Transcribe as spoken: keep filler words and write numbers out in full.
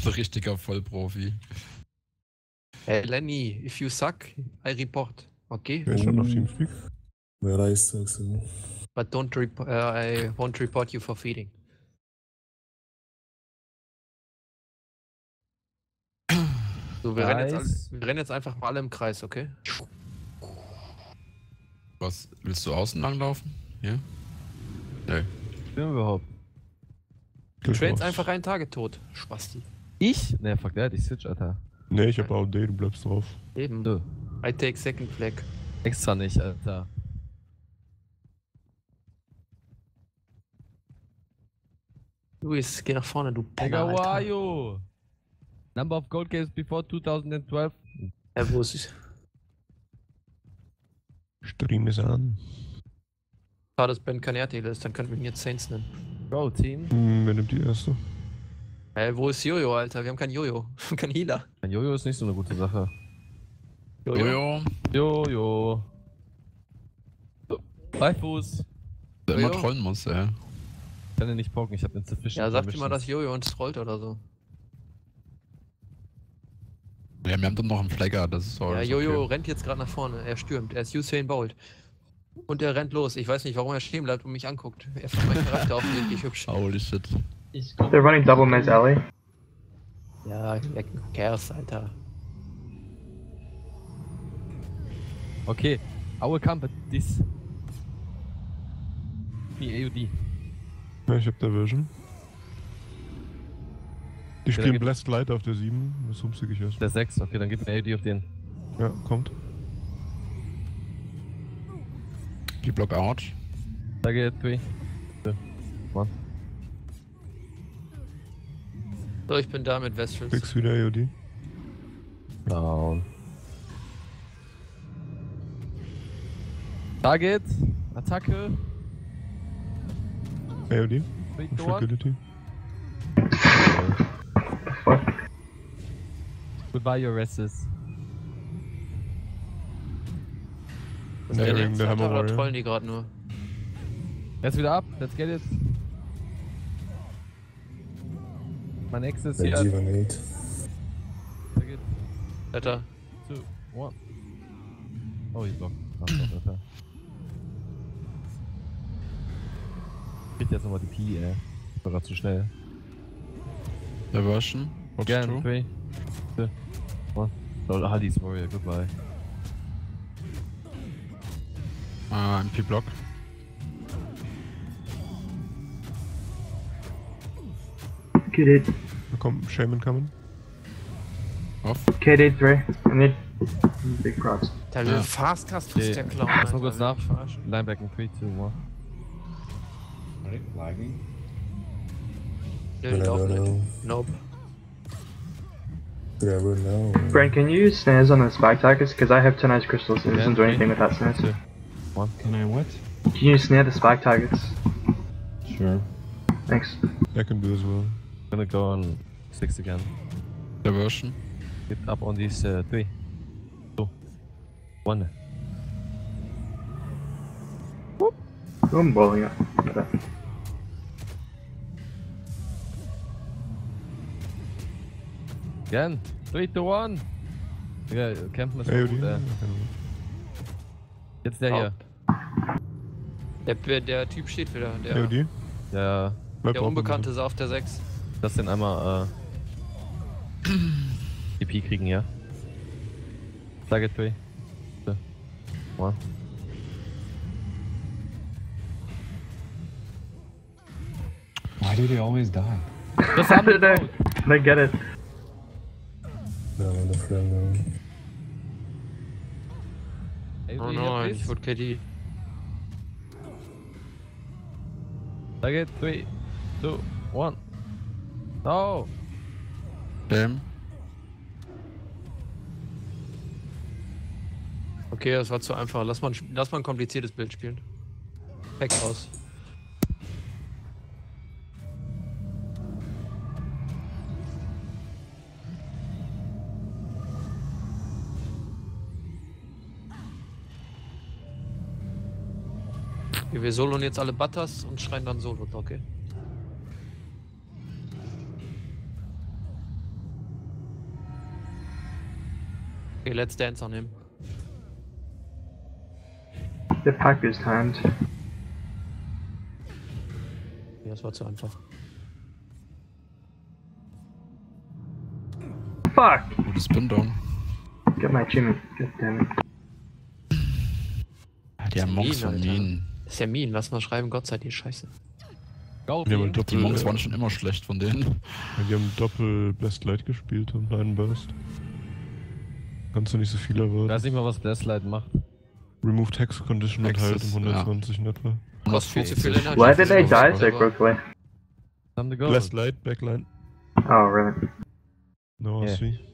so richtiger Vollprofi. Hey Lenny, if you suck, I report. Okay? Wer ist schon auf Teamspeak? Wer reist, sagst du? But don't report, uh, I won't report you for feeding. So, wir rennen, jetzt Nice. alle, wir rennen jetzt einfach mal alle im Kreis, okay? Was, willst du außen langlaufen? Hier? Nee. Bin überhaupt. Du trainst einfach einen Tage tot, Spasti. Ich? Ne, fuck that, ich switch, Alter. Ne, ich hab A O D, du bleibst drauf. Eben. Nö. I take second flag. Extra nicht, Alter. Luis, geh nach vorne, du Penner, Digga, who are Alter. you? Number of gold games before two thousand twelve? Ja, wo ist es? Stream ist an. Schade, dass Ben kein R T L ist, dann könnten wir ihn jetzt Saints nennen. Bro, Team. Hm, wer nimmt die erste? Hä, wo ist Jojo, Alter? Wir haben kein Jojo. Kein Healer. Ein Jojo ist nicht so eine gute Sache. Jojo. Jojo. So, Beifuß. Der immer Jojo. trollen muss, ey. Ich kann den nicht poken, ich hab insufficient. Ja, sag dir mal, Permissions. dass Jojo uns trollt oder so. Ja, wir haben dann noch einen Flagger, das ist auch Ja, alles Jojo okay. rennt jetzt gerade nach vorne. Er stürmt. Er ist Usain Bolt. Und er rennt los. Ich weiß nicht, warum er stehen bleibt und mich anguckt. Er findet meinen Charakter auch wirklich hübsch. Holy shit. They're running double Mez Alley. Ja, who cares, Alter. Okay, I will come, but this. Die A O D. Ja, ich hab der Vision. Die Ja, dann spielen gib- Blessed Light auf der sieben, das rumzig ich erst. Der sechs, okay, dann gib mir A O D auf den. Ja, kommt. Die Block out. Sage drei. zwei, eins. So, ich bin da mit Vestrals. Fix wieder A O D. Down. Target. Attacke. A O D. Three, Und two, one. Fragility. Goodbye, your resses. Was Ja, ist denn wegen jetzt? der Hammer Alter, oder Warrior. trollen die gerade nur? Jetzt wieder ab, let's get it. Mein nächstes hier. Rejuvenate. Target. Alter. Two, one. Oh, ich block. Ach Gott, Alter. Kriegt jetzt nochmal die P, ey. War grad zu schnell. Diversion. What's Gern, true? three, two, one. Lol, Hades Warrior, goodbye. Ah, M P Block. K D, Da kommt Shaman coming. Off. K D three. I need big props. Der Ja. Fast hast du Okay, der Clown. lass mal Alter, kurz will nach. mich verarschen. Lineback in three, two, one. Der geht auch Never mit. know. Nope. Never know. Brent, can you use snares on the spike targets? Because I have ten ice crystals and it Yeah, doesn't do three, anything with that snares. two, one. Can I what? Can you snare the spike targets? Sure. Thanks. I can do as well. Gonna go on six again. Diversion. Get up on these uh, three, two, one. Oh, I'm blowing up. Okay. Again. three, two, one. Digga, campen ist A O gut, D. äh. Jetzt der hier. Der, der Typ steht wieder. A O Der, D. Der, Bleib der drauf, Unbekannte ist auf der sechs. das den einmal, äh. D P kriegen, ja. Target three, two, one. Why do they always die? Das haben wir They, gebaut. they get it. No, the friend no. Ey, Oh hier, nein, please. ich wurde K D. Target three, two, one. No! Damn. Okay, das war zu einfach. Lass mal, ein- lass mal ein kompliziertes Bild spielen. Pack aus. Okay, wir soloen jetzt alle Butters und schreien dann Solo, okay? Okay, let's dance on him. The pack is timed. Ja, das war zu einfach. Fuck! Gutes Spin-Down. Get my achievement. God damn it. Ah, die haben Monks von Alter. Minen. Ist ja mean, lass mal schreiben, Gott sei die Scheiße. Go, Die haben Team. Die Doppel, Monks äh, waren schon immer schlecht von denen. ja, die haben Doppel Blessed Light gespielt und einen Burst. Kannst du nicht so viel Ich erwarten. weiß nicht mal, was Blesslight macht. Removed Hex Condition und Hex halt ist, um hundertzwanzig in etwa. Kostet viel zu viel hundertzwanzig. Energy. Why did they die so Whatever. quickly? Time to go. Blessed Light, Backline. Oh, really? No Yeah. R C.